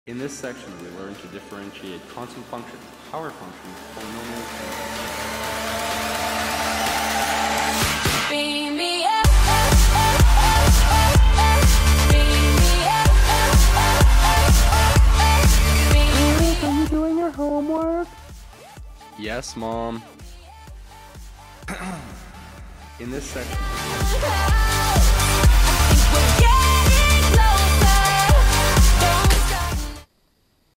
In this section, we learn to differentiate constant functions, power functions, polynomials, and Beam me up. Are you doing your homework? yes, Mom. In this section,